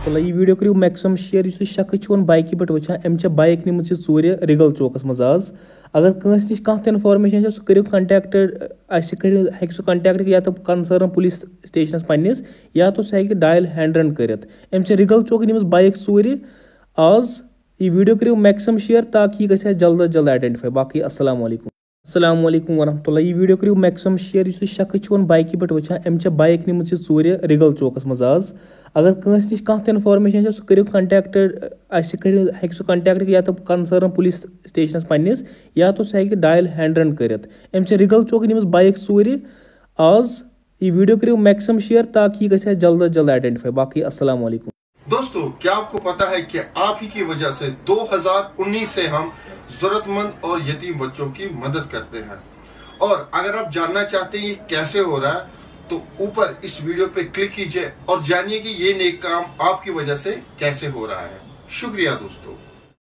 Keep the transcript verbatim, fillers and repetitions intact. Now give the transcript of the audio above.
اللہ یہ ویڈیو کرو maxim share اس شخص بائکہ پہ وچان ام بائک نم ژور رگل چوکس مز آز اگر کنس نش کھانا تہ انفارمیشن سہ کرو کنٹیکٹ ہیکہ سہ کنٹیکٹ یا تو کنسرن پولیس سٹیشنس پنس یا تو سہ ہیکہ ڈائل ہنڈرڈ کرت ام رگل چوک نمس بائک ژور آز یہ ویڈیو کرو میکسم شیئر تاکہ یہ گھس جلد از جلد آئیڈینٹیفائی باقی السلام علیکم السلام علیکم ورحمۃ اللہ یہ ویڈیو کرو میکسم شیئر اس شخص بائکہ پہ وچان ام بائک نم ژور رگل چوکس مز آز اگر کنس نش کھانا تہ انفارمیشن سہ کرو کنٹیکٹ ہیکہ سہ کنٹیکٹ یا تو کنسرن پولیس سٹیشنس پنس یا تو سہ ہیکہ ڈائل ہنڈرڈ کرت ام رگل چوک نمس بائک ژور آز یہ ویڈیو کرو میکسم شیئر تاکہ یہ گھس جلد از جلد آئیڈینٹیفائی باقی السلام علیکم دوستو کیا آپ کو پتا ہے کہ آپ ہی کی وجہ سے دو ہزار انیس سے ہم ضرورت مند اور یتیم بچوں کی مدد کرتے ہیں اور اگر آپ جاننا چاہتے ہیں یہ کیسے ہو رہا ہے تو اوپر اس ویڈیو پہ کلک کیجئے اور جانیے کہ یہ نیک کام آپ کی وجہ سے کیسے ہو رہا ہے. شکریہ دوستو.